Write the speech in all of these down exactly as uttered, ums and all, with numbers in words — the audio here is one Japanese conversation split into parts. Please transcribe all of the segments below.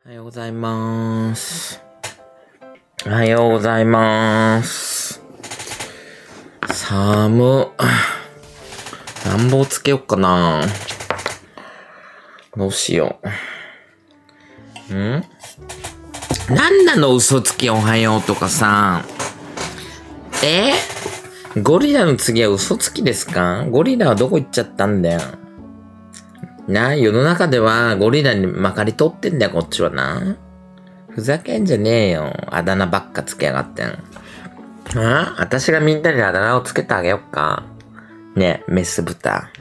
おはようございます。おはようございます。寒っ。暖房つけよっかな。どうしよう。んなんなの嘘つきおはようとかさ。えゴリラの次は嘘つきですか？ゴリラはどこ行っちゃったんだよ。なあ、世の中ではゴリラにまかり通ってんだよ、こっちはな。ふざけんじゃねえよ。あだ名ばっかつけやがってん。あ私がみんなにあだ名をつけてあげよっか。ねえ、メス豚。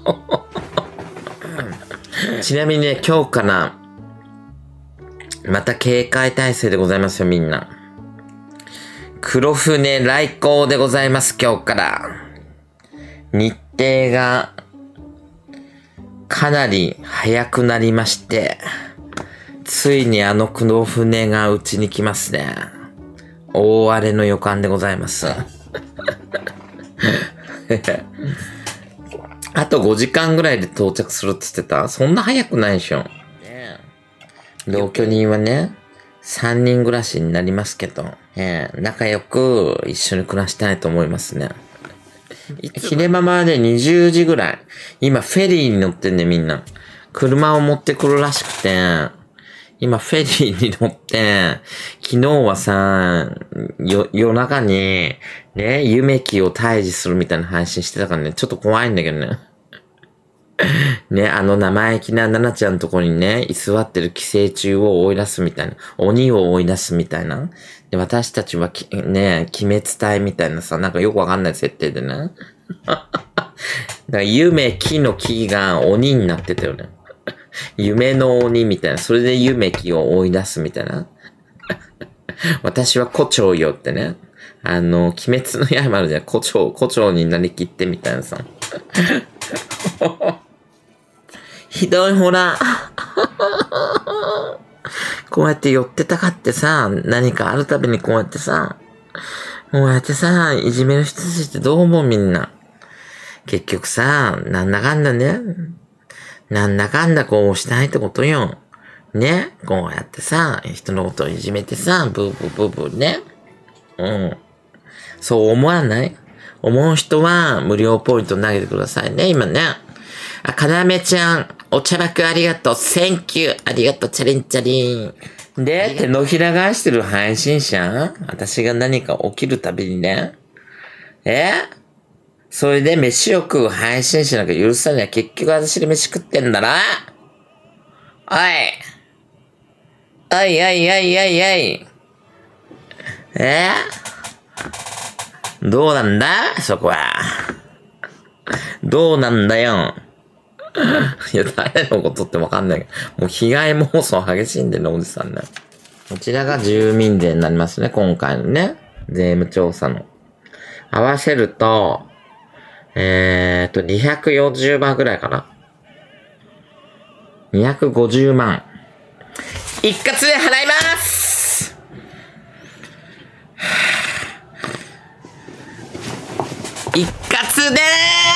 ちなみにね、今日から、また警戒態勢でございますよ、みんな。黒船来航でございます、今日から。日程が、かなり早くなりまして、ついにあの黒船がうちに来ますね。大荒れの予感でございます。あとごじかんぐらいで到着するって言ってた？そんな早くないでしょ。同居人はね、さんにん暮らしになりますけど、えー、仲良く一緒に暮らしたいと思いますね。昼間までにじゅうじぐらい。今フェリーに乗ってんね、みんな。車を持ってくるらしくて、今フェリーに乗って、昨日はさ、よ、夜中に、ね、夢木を退治するみたいな配信してたからね、ちょっと怖いんだけどね。ね、あの生意気なナナちゃんのとこにね、居座ってる寄生虫を追い出すみたいな。鬼を追い出すみたいな。で、私たちはき、ね、鬼滅隊みたいなさ、なんかよくわかんない設定でね。だから夢木の木が鬼になってたよね。夢の鬼みたいな。それで夢木を追い出すみたいな。私は胡蝶よってね。あの、鬼滅の刃あるじゃん。胡蝶、胡蝶になりきってみたいなさ。ひどい、ほら。こうやって寄ってたかってさ、何かあるたびにこうやってさ、こうやってさ、いじめる人たちってどう思うみんな。結局さ、なんだかんだね。なんだかんだこうしたいってことよ。ね。こうやってさ、人のことをいじめてさ、ブーブーブーブーね。うん。そう思わない？思う人は無料ポイント投げてくださいね、今ね。あ、かなめちゃん、お茶爆ありがとう。センキュー。ありがとう。チャリンチャリン。で、手のひら返してる配信者？私が何か起きるたびにね。えそれで飯を食う配信者なんか許さない。結局私で飯食ってんだな。おい。おいおいおいおいおい。えどうなんだそこは。どうなんだよ。いや、誰のことってわかんないけど。もう被害妄想激しいんでね、おじさんね。こちらが住民税になりますね、今回のね。税務調査の。合わせると、えーっと、にひゃくよんじゅうまんぐらいかな。にひゃくごじゅうまん。一括で払います一括で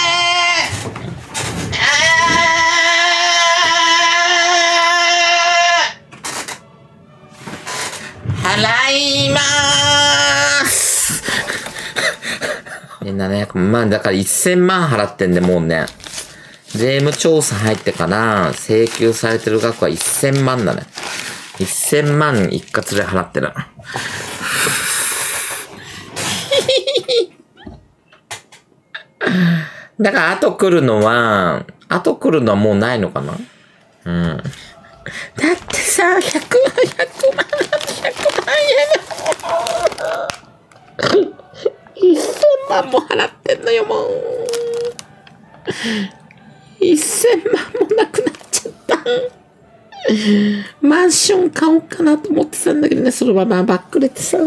払いまーすななひゃくまんだからせんまん払ってんで、もうね。税務調査入ってから請求されてる額はせんまんだね。せんまん一括で払ってる。だから後来るのは、後来るのはもうないのかな？うん。だってさ、ひゃくまん、ひゃくまん、ひゃくまん円せんまんも払ってんのよ、もう。せんまんもなくなっちゃった。マンション買おうかなと思ってたんだけどね、そのままばっくれてさ。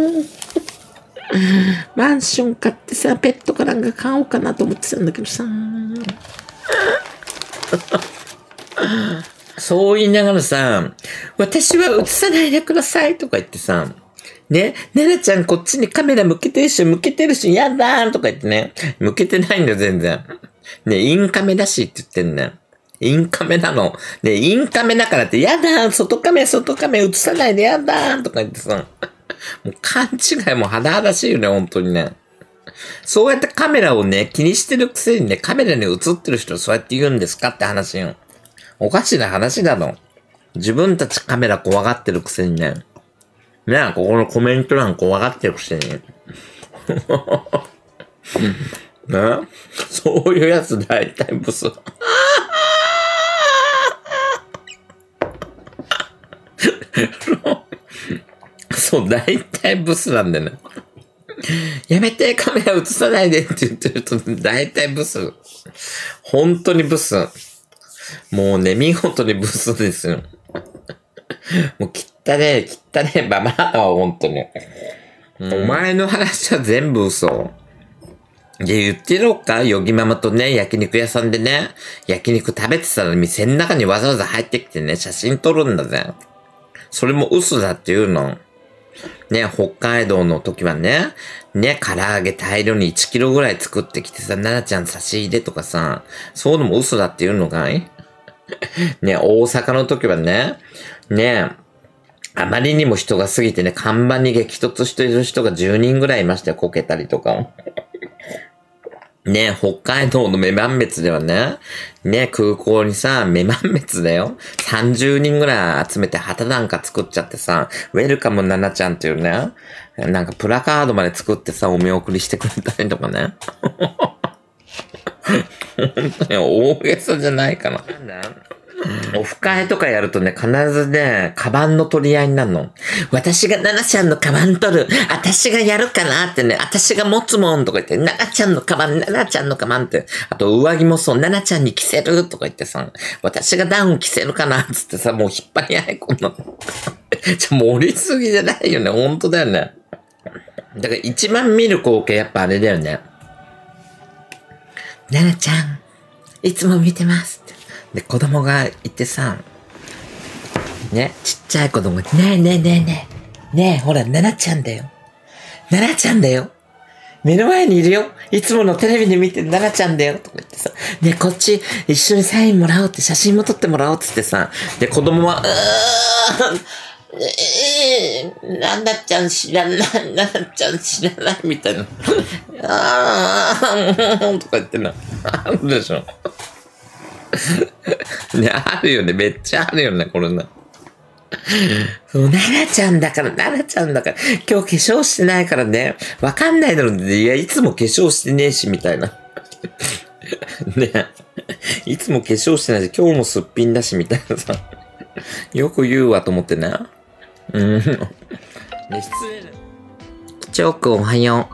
マンション買ってさ、ペットかなんか買おうかなと思ってたんだけどさ。そう言いながらさ、私は映さないでくださいとか言ってさ、ね、ねなちゃんこっちにカメラ向けてるし、向けてるし、やだーとか言ってね、向けてないんだよ、全然。ね、インカメだしって言ってんだよ。 インカメなの。で、インカメだからって、やだ外カメ、外カメ映さないでやだとか言ってさ、もう勘違いも甚だしいよね、本当にね。そうやってカメラをね、気にしてるくせにね、カメラに映ってる人はそうやって言うんですかって話よ。おかしな話だろ。自分たちカメラ怖がってるくせにね。ねえ、ここのコメント欄怖がってるくせに。ねそういうやつ大体ブス。そう、大体ブスなんだよね。やめて、カメラ映さないでって言ってると、大体ブス。本当にブス。もうね、見事にブスですよ。もう汚ねえ、汚ねえババアだわ、本当に。うん、お前の話は全部嘘。で、言ってろかヨギママとね、焼肉屋さんでね、焼肉食べてたら店の中にわざわざ入ってきてね、写真撮るんだぜ。それも嘘だって言うの。ね、北海道の時はね、ね、唐揚げ大量にいちキロぐらい作ってきてさ、奈々ちゃん差し入れとかさ、そういうのも嘘だって言うのかいね、大阪の時はね、ね、あまりにも人が過ぎてね、看板に激突している人がじゅうにんぐらいいましたよ、こけたりとか。ね、北海道の女満別ではね、ね、空港にさ、女満別だよ。さんじゅうにんぐらい集めて旗なんか作っちゃってさ、ウェルカムナナちゃんっていうね、なんかプラカードまで作ってさ、お見送りしてくれたりとかね。本当に大げさじゃないかな。なんだオフ会とかやるとね、必ずね、カバンの取り合いになるの。私がナナちゃんのカバン取る。私がやるかなってね、私が持つもんとか言って、ナナちゃんのカバン、ナナちゃんのカバンって。あと上着もそう、ナナちゃんに着せるとか言ってさ、私がダウン着せるかなっつってさ、もう引っ張り合いこんなの。ちょ、盛りすぎじゃないよね。ほんとだよね。だから一番見る光景やっぱあれだよね。ナナちゃん、いつも見てますって。で、子供がいてさ、ね、ちっちゃい子供が、ねえねえねえねえ、ねえ、ほら、ナナちゃんだよ。ナナちゃんだよ。目の前にいるよ。いつものテレビで見てるナナちゃんだよ。とか言ってさ、ねえ、こっち一緒にサインもらおうって、写真も撮ってもらおうってってさ、で、子供は、うーん、えー、ナナちゃん知らない、ナナちゃん知らない、みたいな。あー、とか言ってな。あるでしょ。ね、あるよね。めっちゃあるよね、これな。そう、奈々ちゃんだから、奈々ちゃんだから、今日化粧してないからね、わかんないだろうね。いや、いつも化粧してねえし、みたいな。ね、いつも化粧してないし、今日もすっぴんだし、みたいなさ。よく言うわと思ってね。うん。ね、失礼だ。チョークおはよ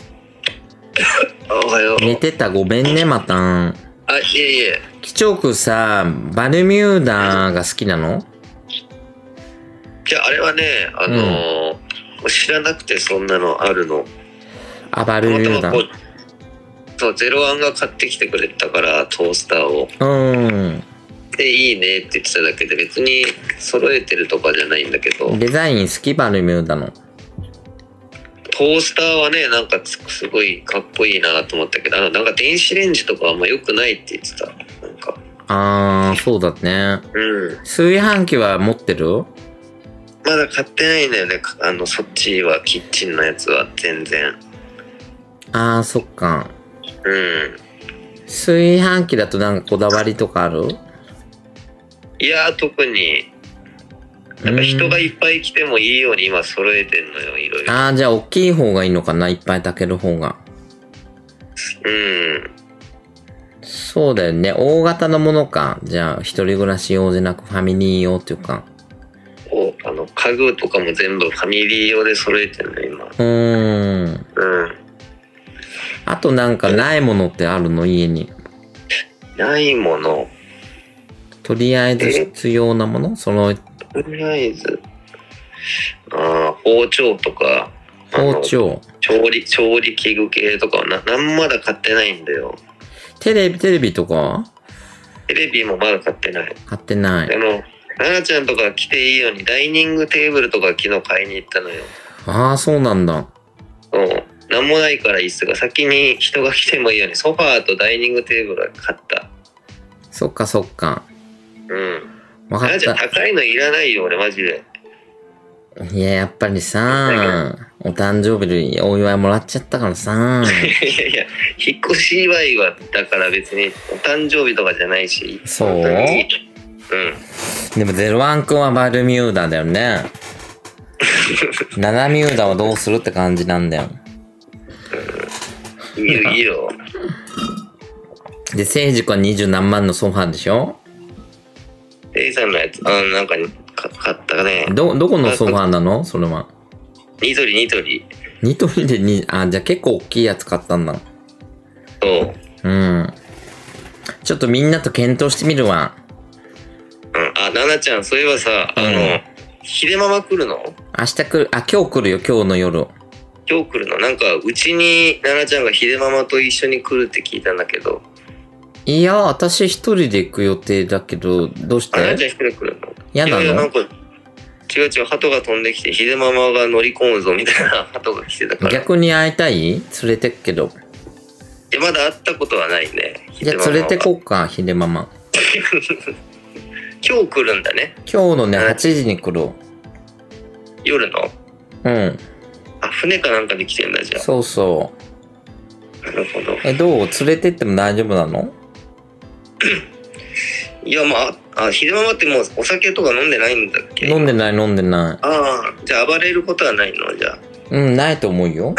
う。おはよう。 寝てた、ごめんね、また。あ、 いえいえ。 キチョークさ、バルミューダが好きなの？ じゃあ、あれはね、あのーうん、知らなくてそんなのあるの。 あ、バルミューダ。 そう、ゼロワンが買ってきてくれたから、トースターを。 うん。 で、いいねって言ってただけで、別に揃えてるとかじゃないんだけど。 デザイン好き？バルミューダの。 トースターはね、なんかすごいかっこいいなと思ったけど、なんか電子レンジとかあんま良くないって言ってた。なんか。 あー、そうだね。 うん。 炊飯器は持ってる？ まだ買ってないんだよね。あの、そっちは、キッチンのやつは全然。 あー、そっか。 うん。 炊飯器だとなんかこだわりとかある？ いやー、特に。なんか人がいっぱい来てもいいように今揃えてんのよ、いろいろ。 ああ、じゃあ大きい方がいいのかな、いっぱい炊ける方が。 うん。 そうだよね。大型のものか。じゃあ、一人暮らし用じゃなくファミリー用っていうか。 お、あの、家具とかも全部ファミリー用で揃えてんの、今。 うーん。 うん。 あとなんかないものってあるの？家に。 ないもの。 とりあえず必要なもの？その、 とりあえず、ああ、包丁とか、 包丁。 調理、調理器具系とかはな、なんまだ買ってないんだよ。 テレビ、テレビとかは？ テレビもまだ買ってない。 買ってない。 でも、奈々ちゃんとか来ていいようにダイニングテーブルとか昨日買いに行ったのよ。 ああ、そうなんだ。 そう。なんもないから椅子が先に人が来てもいいようにソファーとダイニングテーブルは買った。 そっかそっか。 うん。 わかっなあちゃんた。 高いのいらないよ、俺マジで。 いや、やっぱりさ、お誕生日でお祝いもらっちゃったからさ。 いやいや、引っ越し祝いは、だから別にお誕生日とかじゃないし。 そう本当にうん。 でもゼロワン君はバルミューダだよね。ナナミューダはどうするって感じなんだよ。 いいよ、いいよ。 で、聖司君は二十何万のソファーでしょ？ レイさんのやつ、あの、なんかか買ったね。 ど、どこのソファーなのそれは。 ニトリ、ニトリ。 ニトリでに、あ、じゃあ結構大きいやつ買ったんだ。 そう。 うん。ちょっとみんなと検討してみるわ。 うん。あ、ナナちゃん、そういえばさ、あの、ヒデママ来るの？ 明日来る、あ、今日来るよ、今日の夜。 今日来るの？なんか、うちにナナちゃんがヒデママと一緒に来るって聞いたんだけど。 いや、私一人で行く予定だけど、どうしあ、ナナちて？ ゃん一人来るの？ 嫌なの？ いやいや、なんか、違う違う、鳩が飛んできて、ヒデママが乗り込むぞみたいな鳩が来てたから。 逆に会いたい？連れてくけど。 いや、まだ会ったことはないね。 じゃあ連れてこうか、ひでママ。 今日来るんだね。 今日のね、はちじに来る。 夜の？ うん。 あ、船かなんかで来てんだ、じゃあ。 そうそなるほど。 う。え、どう？連れてっても大丈夫なの？ いや、まあ、あ、ヒデママってもうお酒とか飲んでないんだっけ？ 飲んでない飲んでない。 ああ、じゃあ暴れることはないの？じゃあ。 うん、ないと思うよ。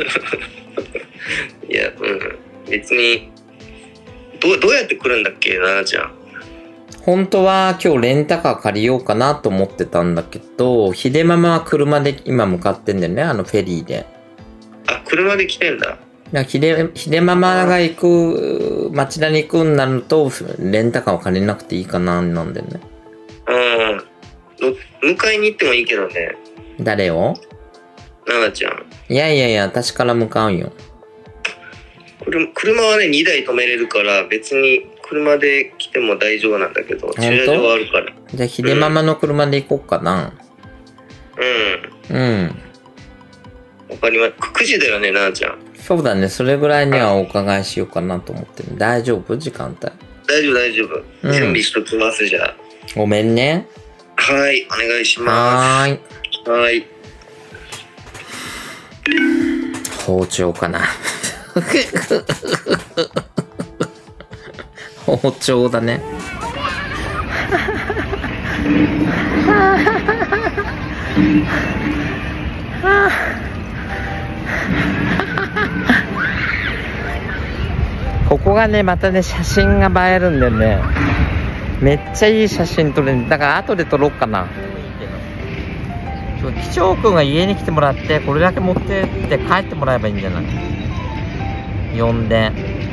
いや、うん。別に、どう、どうやって来るんだっけ、ななちゃん。 本当は今日レンタカー借りようかなと思ってたんだけど、ひでママは車で今向かってんだよね、あのフェリーで。 あ、車で来てんだ。 だからひで、ひでママが行く、町田に行くんなると、レンタカーを借りなくていいかな、なんだよね。 うん。迎えに行ってもいいけどね。 誰を？ ななちゃん。 いやいやいや、私から向かうよ。 車車はね、にだい止めれるから、別に車で来ても大丈夫なんだけど、駐車場はあるから。 じゃあ、ひでママの車で行こうかな。 うん。 うん。 わかります。くじだよね、ななちゃん。 そうだね、それぐらいにはお伺いしようかなと思ってる。大丈夫？時間帯。 大丈夫、大丈夫。 うん準備しときます、じゃあ。 ごめんね。 はい、お願いします。 はーい。 はーい。 包丁かな。包丁だね。ここがね、またね、写真が映えるんだよね。めっちゃいい写真撮れる。だから後で撮ろうかな。機長くんが家に来てもらって、これだけ持ってって帰ってもらえばいいんじゃない？呼んで。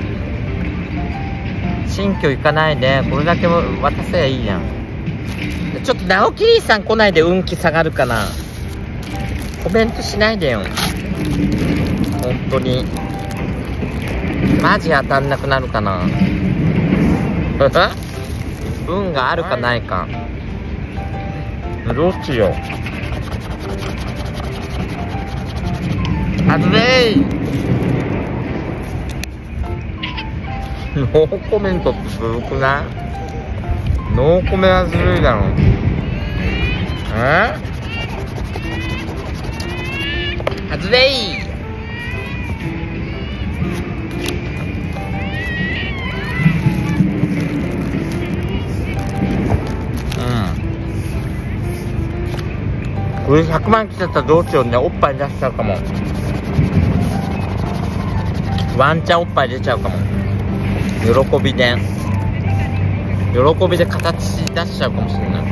新居行かないで、これだけ渡せばいいじゃん。ちょっと直樹兄さん来ないで運気下がるかな。コメントしないでよ。本当に。マジ当たんなくなるかな。運があるかないか。どうしよう。はずれー。ノーコメントってずるくない？ノーコメはずるいだろ。え？はずれー。これひゃくまん来ちゃったらどうしようね。おっぱい出しちゃうかも。ワンチャンおっぱい出ちゃうかも。喜びで喜びで形出しちゃうかもしれない。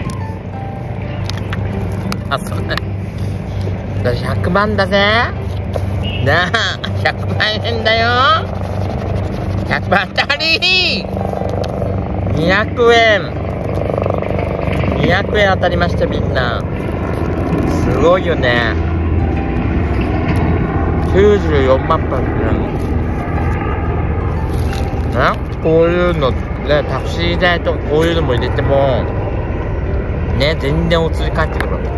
あ、それだひゃくまんだぜ。なあ、ひゃくまんえんだよ。ひゃくまん当たりにひゃくえんにひゃくえん当たりました。みんなすごいよね。きゅうじゅうよんまんぱくな。こういうのね、タクシー代とこういうのも入れてもね、全然お釣り返ってくる。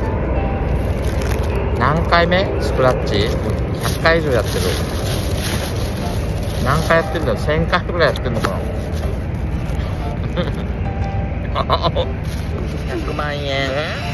何回目スクラッチ？ひゃっかい以上やってる。何回やってんだよ。せんかいぐらいやってんのかな。 ひゃくまんえん。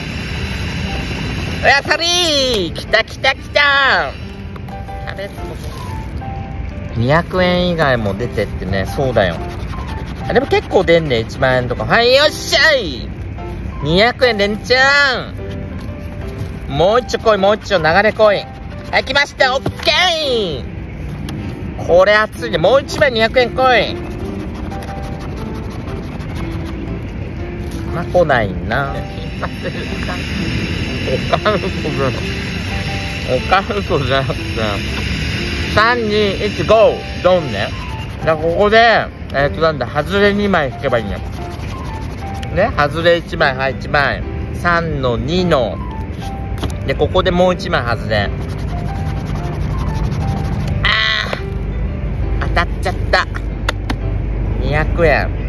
当たりー、来た来た来た。キャベツもにひゃくえん以外も出てってね。そうだよ。あ、でも結構出んね。いちまんえんとか。はい、よっしゃい。にひゃくえん連チャン。もう一丁来い、もう一丁流れ来い。はい、来ました。オッケー。これ熱いね。もう一枚にひゃくえん来い。まあ、来ないな。金髪ですか。オカルトじゃん。オカルトじゃなくて。さん、に、いち、ゴー。ドンね。だからここで、えっと、なんだ、外れにまい引けばいいんや。ね、外れいちまい、はい、いちまい。さんのにの。で、ここでもういちまい外れ。あー、当たっちゃった。にひゃくえん。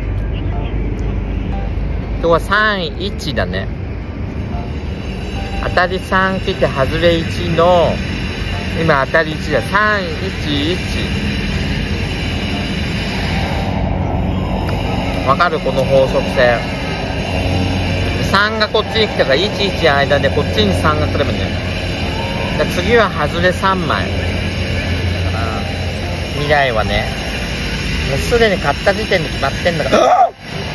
今日はさんいちだね。当たりさん来て外れいちの、今当たりいちだ。さんいちいち。わかる？この法則性。さんがこっちに来たからいちいちの間でこっちにさんが来ればね。だから次は外れさんまい。だから未来はね、もうすでに買った時点で決まってんだから。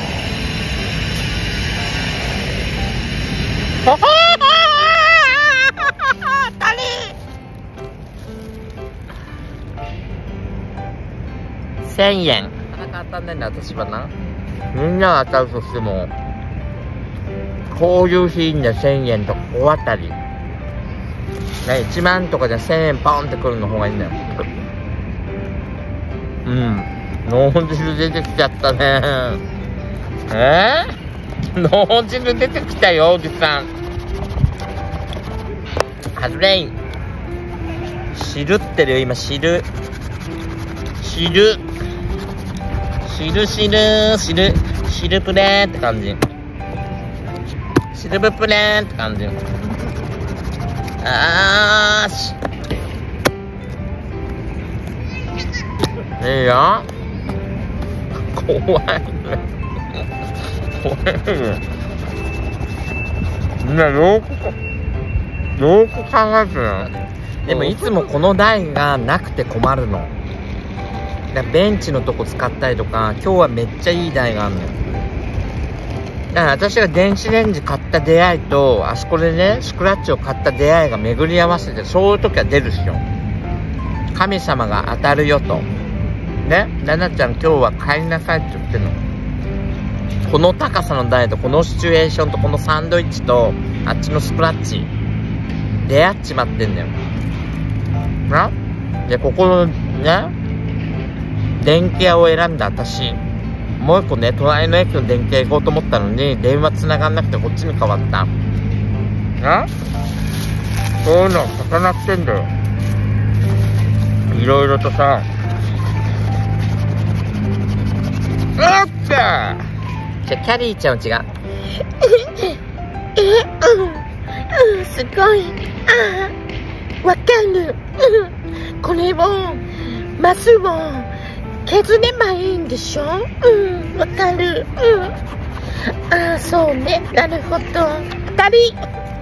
ほほー当たりせんえん。なかなか当たんないんだ、私はな。みんなが当たるとしても、こういうシーンでせんえんとか大当たり。ね、いちまんとかじゃせんえんポンってくるの方がいいんだよ。うん。脳汁出てきちゃったね。えー、脳汁出てきたよ、おじさん。外れん。汁ってるよ、今、汁。汁。汁汁、汁、汁プレーって感じ。汁ブプレーって感じ。あーし。いいよ。怖いね。怖いね。みんなよく、よく考えてよ。でもいつもこの台がなくて困るの。だからベンチのとこ使ったりとか、今日はめっちゃいい台があるのよ。だから私が電子レンジ買った出会いと、あそこでね、スクラッチを買った出会いが巡り合わせて、そういう時は出るっしょ。神様が当たるよと。ね、ナナちゃん今日は帰りなさいって言ってんの。この高さの台と、このシチュエーションと、このサンドイッチと、あっちのスクラッチ、出会っちまってんだよ。な？で、ここのね、電気屋を選んだ私。もう一個ね、隣の駅の電気屋行こうと思ったのに、電話繋がんなくてこっちに変わった。な？そういうの重なってんだよ。いろいろとさ。うっってじゃあ、キャリーちゃん違う。 え、うん、うん、すごい。ああ、わかる。うん、これを、マスを、削ればいいんでしょ？うん、わかる。うん。ああ、そうね。なるほど。二人。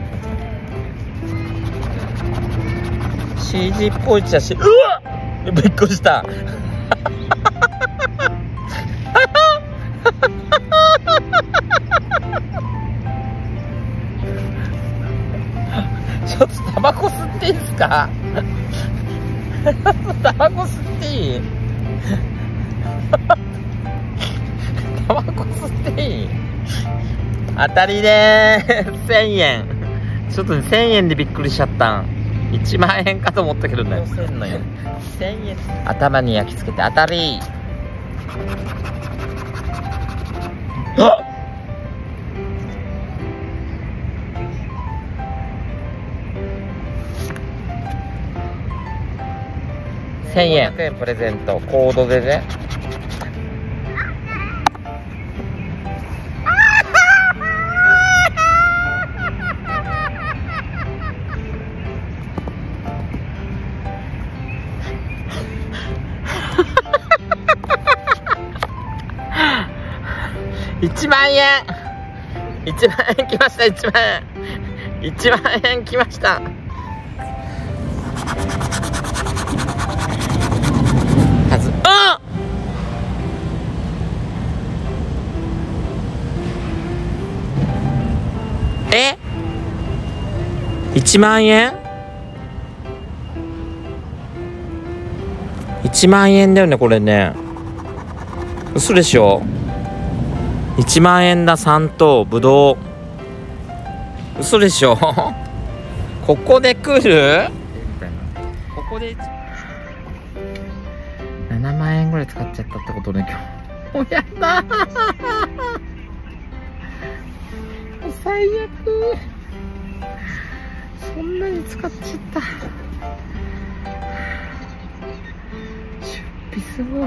シージー っぽいっちゃし、うわっ！びっくりした。ちょっとタバコ吸っていいですか？タバコ吸っていい？タバコ吸っていい？当たりでーせんえん。ちょっとせんえんでびっくりしちゃったん。いちまんえんかと思ったけどね。せんえん。頭に焼き付けて当たり。あっ！せんえん。ひゃくえんプレゼント。コードでね。 いちまんえんいちまんえんきました。いちまんえんいちまんえんきました。はずあえいちまんえんいちまんえんだよねこれね。嘘でしょ。いちまんえんだ。さん等ぶどう。嘘でしょ。ここで来るここでななまんえんぐらい使っちゃったってことね今日。もうやだ最悪。そんなに使っちゃった。出費すごい。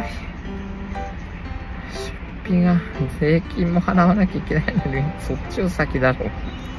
出費が税金も払わなきゃいけないのにそっちを先だろう。